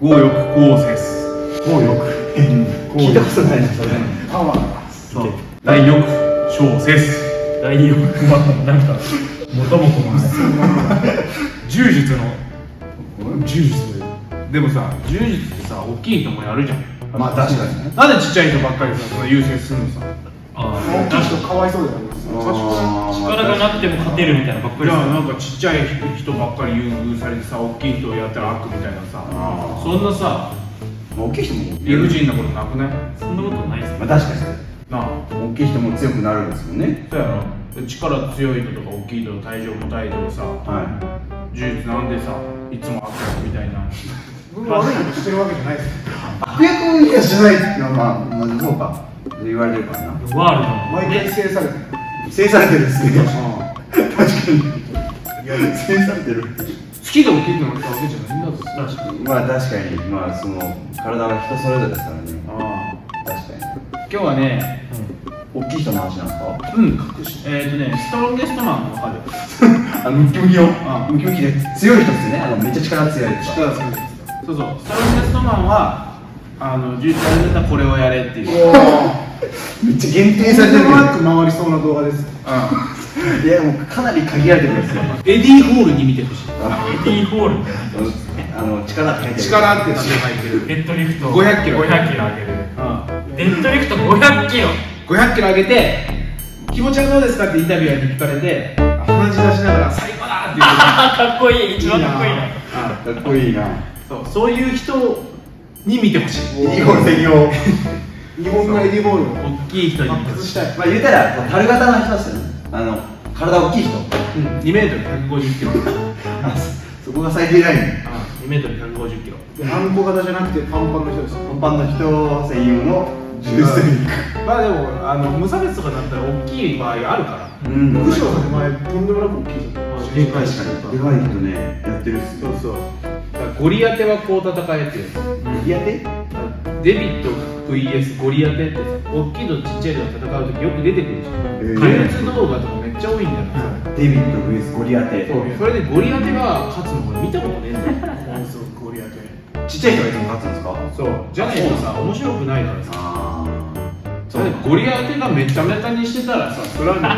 強欲強節。 強欲。聞いたことないなそれ。 パワー。 そう。大欲小節。 大欲はなんか元も子もない柔術の柔術。でもさ、柔術ってさ、大きい人もやるじゃん。 まあ確かにね。 なんでちっちゃい人ばっかりさ、その優先するのさ。 あ大きい人かわいそうだよね。 力がなくても勝てるみたいなばっかりじゃあなんかちっちゃい人ばっかり優遇されてさ、大きい人をやったら悪みたいなさ、そんなさ、 大きい人も理不尽なことなくない？ そんなことないっすまあ確かになあ、 大きい人も強くなるんですもんね。 そうやろ。力強い人とか大きい人、体重重たい人がさ、 は柔術なんでさ、いつも悪役みたいな。 僕悪いことしてるわけじゃないです。 い。悪役にはしないっていうのはまあそうか言われてるからな。 ワールド毎回制されてる。 制されてるですね。確かに。制されてる。 好きで大きくなったわけじゃないんだぞ。 まあ確かにまあその体は人それぞれですからね。 ああ、 確かに。 今日はね、 大きい人の話なんですか？ ストロンゲストマンわかる？ ムキムキのムキムキで強い人ですよね。めっちゃ力強いですか？ 力強いです。そうそう、ストロンゲストマンは柔術やるんだったらこれをやれっていう。 めっちゃ限定さとんでれてるけど。 もなく回りそうな動画です。 いやもうかなり限られてるんですよ。 エディ・ホールに見てほしい。 エディ・ホールみたいな力って書いてる。 力って書いてる。 デッドリフト 500キロ 500キロ上げるデッドリフト500キロ 500キロ上げて、気持ちはどうですかってインタビュアーに聞かれて、鼻血出しながら最高だって言ってかっこいい、一番かっこいいな。 かっこいいな。 そういう人に見てほしい。 いい方専用。 日本のエディボールを大きい人に見てほしい。 崩したい。 まあ言うたら樽型の人ですよね。体大きい人。 2メートル150キロ。 そこが最低ライン。 2メートル150キロ。 あんこ型じゃなくてパンパンの人です。 パンパンの人専用の柔術テクニック。 まあでも無差別とかだったら大きい場合あるから。 むしろ前とんでもなく大きい人。 でかいしかに。でかい人ねやってるっすよ。 そう。だからゴリアテはこう戦えっていう。 いやで。 デビッド VS ゴリアテって大きいとちっちゃいと戦う時よく出てくるじゃん。開発動画とかめっちゃ多いんだよ。 デビッド VS ゴリアテ。 それでゴリアテが勝つの俺見たことねえんだよ。 ゴリアテ。 ちっちゃい人がいつも勝つんですか？ そう。じゃねえとさ面白くないからさ。 あそれでゴリアテがめちゃめちゃにしてたらさ、それはね。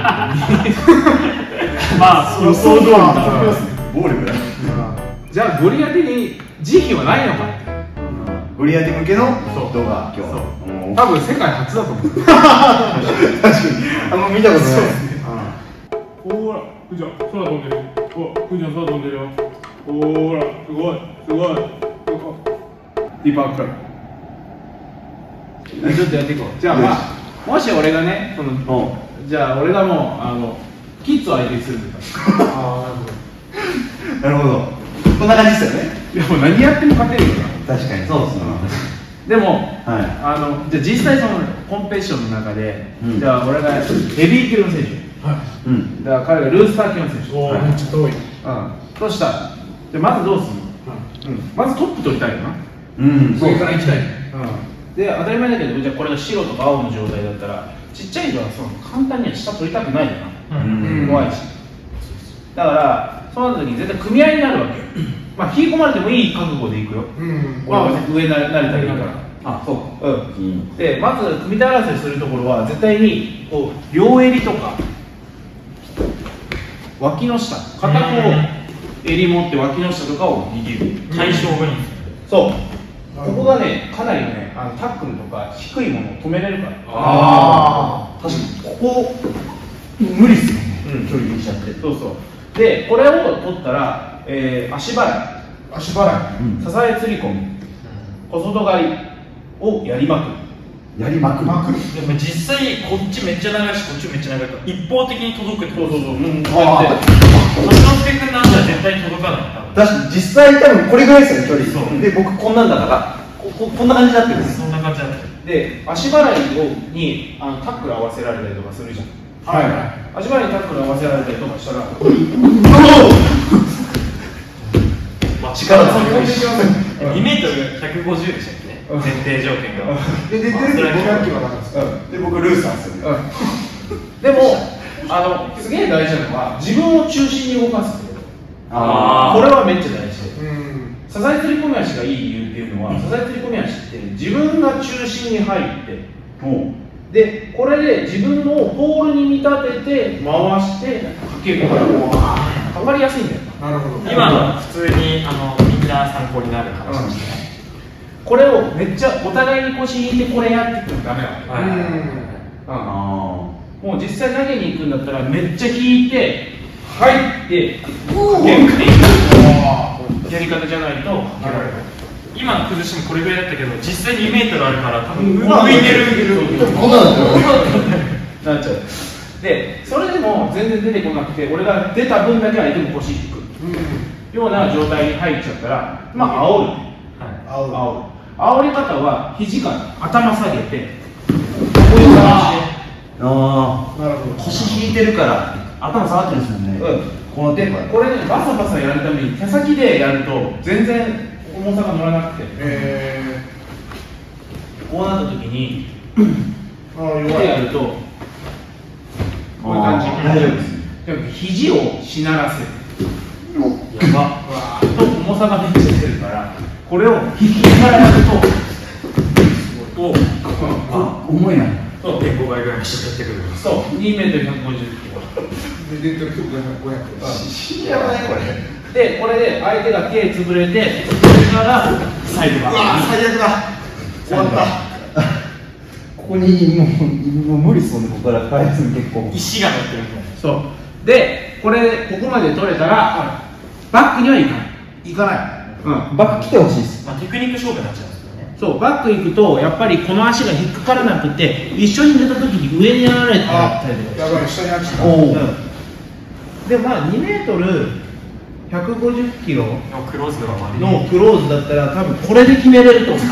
まあ予想通りだな。 暴力だ。 じゃあゴリアテに慈悲はないのかって。 ゴリアテ向けのそう動画今日。 多分世界初だと思う。 確かにあんま見たことない。 ほら、くーちゃん、空飛んでる。お、くーちゃん空飛んでるよ。ほら、すごい、すごい。 ディーパークラブ。ちょっとやっていこう。じゃあまあ、もし俺がね、じゃあ俺がもうキッズを相手にするんだから。 なるほど。こんな感じですよね。 でも何やっても勝てるよな。 確かにそうですね。 でも、 はい。 じゃあ実際そのコンペティションの中で、 うんじゃあ俺がヘビー級の選手、 うん。 だから彼がルースター級の選手、 おー、めっちゃ遠い。 そしたら、じゃあまずどうするの、まずトップ取りたいよな、 うん。 上から行きたい、で当たり前だけど、じゃあこれが白とか青の状態だったら、ちっちゃい人はその簡単には下取りたくないよな、怖いし、だからそうなった時に絶対組み合いになるわけよ。まあ引き込まれてもいい覚悟でいくよ、俺は上になれたらいいから。 あ、そうか。 でまず組み手争いするところは絶対にこう両襟とか脇の下、片方襟持って脇の下とかを握る対象がいい。 そう、ここがねかなりねタックルとか低いものを止めれるから。 確かにここ無理っすよね。距離できちゃって。 そうそうでこれを取ったら、足払い、 足払い。 支え釣り込み、小外刈りをやりまくる。 やりまくる。 でも実際こっちめっちゃ長いしこっちめっちゃ長いから一方的に届くってこと。 こうやって松之助君なんて絶対届かない。 確かに実際多分これぐらいですよね、距離。 そうで、僕こんなんだからこんな感じになってるんです。 そんな感じだった。 で足払いにタックル合わせられたりとかするじゃん。足払いにタックル合わせられたりとかしたら力が飛んでいきますね。 2メートル150でしたっけね、前提条件が。 で、出てるけど500キロだからです。 で、僕ルースなんですよね。 でもすげえ大事なのは自分を中心に動かすってこと。 あこれはめっちゃ大事で、 支え釣り込み足がいい理由っていうのは、支え釣り込み足って自分が中心に入ってでこれで自分のポールに見立てて回してかけるから変わりやすいんだよ。 なるほど。 今の普通にみんな参考になる話でしたね。 これをめっちゃお互いに腰引いてこれやってってもダメなの。もう実際投げに行くんだったらめっちゃ引いて入って限界やり方じゃないと今の崩しもこれぐらいだったけど、実際2メートルあるから多分浮いてるこんなんなっちゃう。でそれでも全然出てこなくて、俺が出た分だけ相手も腰引くような状態に入っちゃったら、まあ煽る、煽り方は肘から頭下げてこういう感じで。 なるほど。腰引いてるから頭下がってるんですよね。このテープこれね、バサバサやるために手先でやると全然重さが乗らなくて、こうなった時に手でやるとこういう感じ。 大丈夫です。 でも肘をしならせるやばと重さがめっちゃ出るから、これを引きながらやると重いな。 そう 1.5倍ぐらいにしてやってくる。 そう、2メートル150キロで、500。 やばいこれ。 で、これで相手が手潰れて、それからサイドバー。 最悪だ。終わった。ここにもう無理そうね、ここから返すの結構。 石が乗ってるみたいな。 そう。で、ここまで取れたら、バックにはいかない。いかない。 バック来てほしいです。 まあテクニック勝負になっちゃうんですよね。 そう、バック行くと、やっぱりこの足が引っかからなくて、一緒に出た時に上にやられてやったりとか。 やばい、下に落ちた。 で、まあ2メートル150キロのクローズが悪い。 のクローズだったら、多分これで決めれると思う。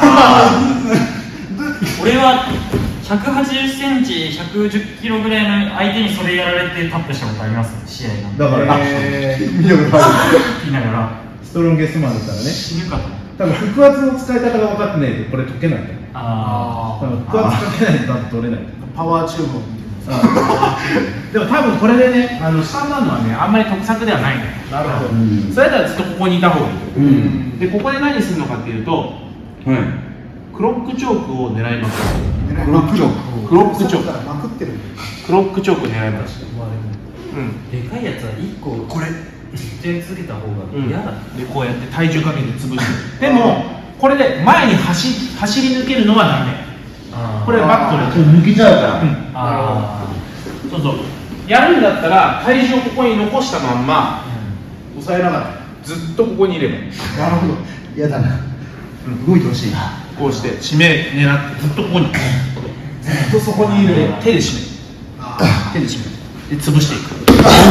俺は180センチ、110キロぐらいの相手にそれやられてタップしたことあります、試合の。 だから、見たことあ聞きながらストロンゲストマンだったらね、 死ぬかと思った。 多分腹圧の使い方が分かってないとこれ解けないと思う。多分腹圧かけないと多分取れない。 パワーチューブを見てでも多分これでね、下になるのはね、あんまり得策ではないのよ。 なるほど。 それだったらずっとここにいた方がいい。で、ここで何するのかっていうと、クロックチョークを狙います。 クロックチョーク。 クロックチョーク。 まくってる。 クロックチョークを狙います。 でかいやつは1個これ手続けた方が嫌だ。 で、こうやって体重かけて潰して。でも、これで前に走り抜けるのはダメ。これバットで抜けちゃうから。 そうそう。やるんだったら体重をここに残したまんま抑えながらずっとここにいればいい。 なるほど。 嫌だな。動いてほしい。 こうして締め狙ってずっとここにずっとそこにいる。手で締める。手で締める。で潰していく。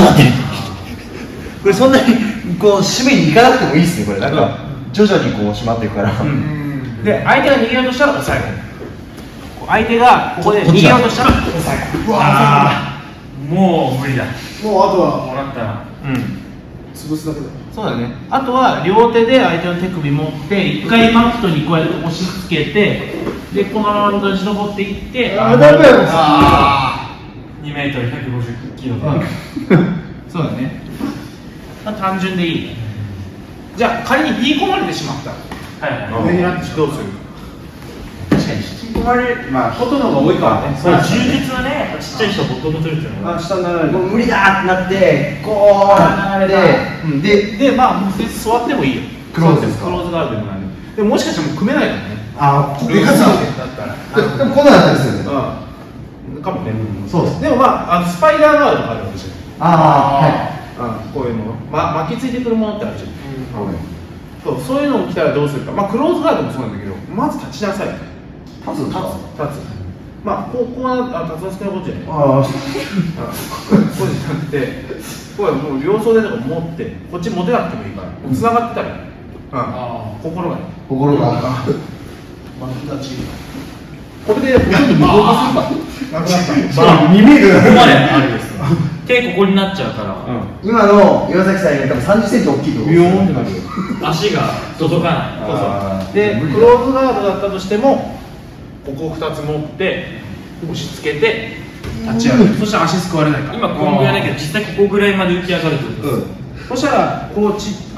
これそんなにこう締めに行かなくてもいいですね。これなんか徐々にこう締まっていくから。 で相手が逃げようとしたら抑える。相手がここで逃げようとしたら抑える。 もう無理だ。 もうあとはもらったら潰すだけだ。 そうだね。あとは両手で相手の手首持って一回マットにこうやって押し付けて、でこのまま立ち上っていって、 ダメだよ。 2メートル150キロで。 そうだね。単純でいい。じゃあ仮に引き込まれてしまった。上になってどうする？確かに引き込まれる、まあ外の方が多いからね。 まあ充実はね、やっぱちっちゃい人はほとんど取るっていうのは。 下になられる。 もう無理だってなってこうでまあもう座ってもいいよ。 クローズですか？ クローズガードでもない。でももしかしたらもう組めないからね。 でかさだったら。 でもこんなだったんですよね。 かもね。 そうです。 でもまあスパイダーガードがあるわけですよ。こういうの巻きついてくるものってあるじゃん。そういうのが来たらどうするか。まあクローズガードもそうなんだけど、まず立ちなさい。 立つ。 まあこうな立つの少ないことじゃない。こうじゃなくて、こうもう両袖とか持って、こっち持てなくてもいいから、繋がってたらいい。心がね。 心が。 マッ立ち。 これでほとんど無効化するか。 2メートル。 ここまであるです。手ここになっちゃうから、 今の岩崎さんより多分30センチ大きいと思う。 ビヨーンってなるよ。 足が届かない。 で、クローズガードだったとしても、ここを2つ持って押し付けて立ち上がる。そしたら足すくわれないから。 今このぐらいだけど、実際ここぐらいまで浮き上がるってことです。 そしたらこう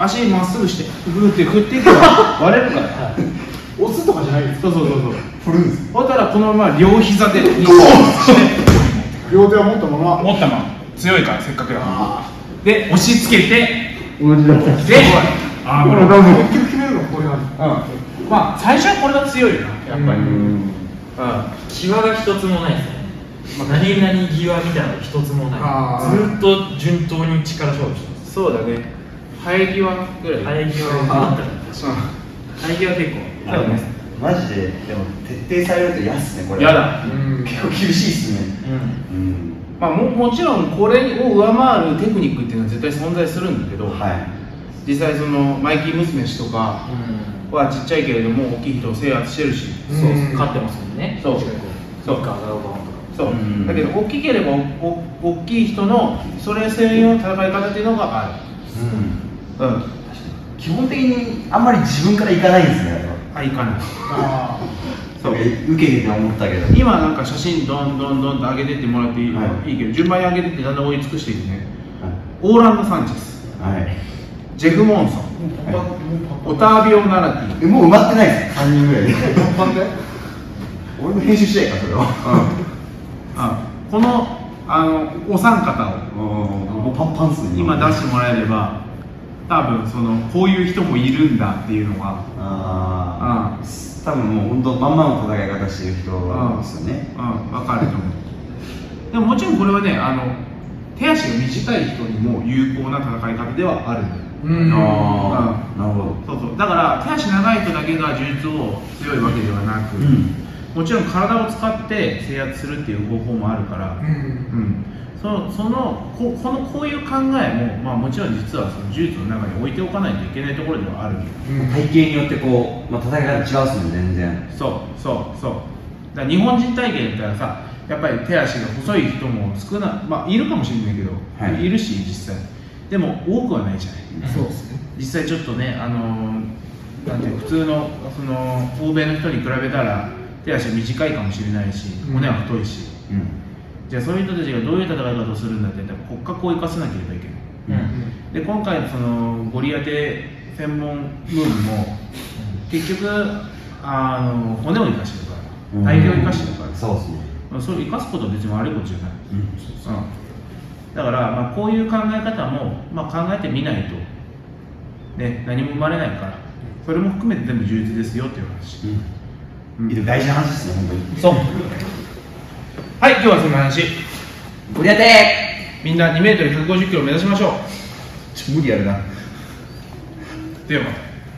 足まっすぐしてグーって振っていけば割れるから押すとかじゃないですか。 そう振るんですほんたらこのまま両膝で両手は持ったまま。 持ったまま強いからせっかくだからあで押し付けて同じだったでああ。 ー結局決めるのはこれなんです。 まあ最初はこれが強いよなやっぱり際が一つもないですね。何々際みたいなのが一つもない。 あずっと順当に力勝負してます。 そうだね生え際ぐらい生え際があったら生え際結構そうねマジででも徹底されると嫌っすねこれやだ結構厳しいっすねうんまあもちろんこれを上回るテクニックっていうのは絶対存在するんだけど、 はい実際そのマイキー娘氏とかはちっちゃいけれども大きい人を制圧してるし、 そう勝ってますもんね。 そうそうガガガガとか。 そう、 うんだけど大きければ大きい人のそれ専用の戦い方っていうのがある基本的にあんまり自分から行かないんですねあれはいかないあそう受けてて思ったけど今なんか写真どんどんどんと上げてってもらっていい,、 はいいいけど順番に上げてってだんだん追い尽くしていくね、オーランド・サンチェスはいジェフ・モンソンオタービオ・ナラティもう埋まってないです3人ぐらいであ。なんで？ 俺も編集しないかそれはこのお三方をもうパンパンっすね今出してもらえれば多分そのこういう人もいるんだっていうのがああ多分もう本当まんまの戦い方してる人ですよね分かると思うでももちろんこれはね手足が短い人にも有効な戦い方ではあるんだよああなるほどそうだから手足長い人だけが柔術を強いわけではなく、もちろん体を使って制圧するっていう方法もあるから、こういう考えも、まあ、もちろん実はその柔術の中に置いておかないといけないところではあるんだよ体型によってこう、戦い方違うっすもん全然そうだから日本人体型だったらさやっぱり手足が細い人も少ないまあいるかもしれないけど、いるし実際でも多くはないじゃないそうですね。 実際ちょっとねなんていう普通のその欧米の人に比べたら手足は短いかもしれないし骨は太いし、じゃあそういう人たちがどういう戦い方をするんだって言ったら骨格を生かさなければいけない、で今回のそのゴリアテ専門ムーブも結局骨を生かしてるから体型を生かしてるからそうですねそれを生かすことは別に悪いことじゃない、だから、まあ、こういう考え方も、まあ、考えてみないと、ね、何も生まれないからそれも含めて全部充実ですよっていう話、 大事な話ですね本当にそうはい今日はそんな話ゴリアテみんな 2m150 キロ目指しましょう無理やるなでは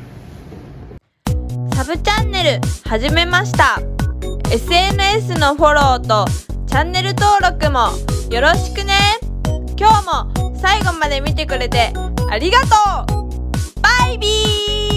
またサブチャンネル始めました。 SNS のフォローとチャンネル登録もよろしくね。今日も最後まで見てくれてありがとう。バイビー。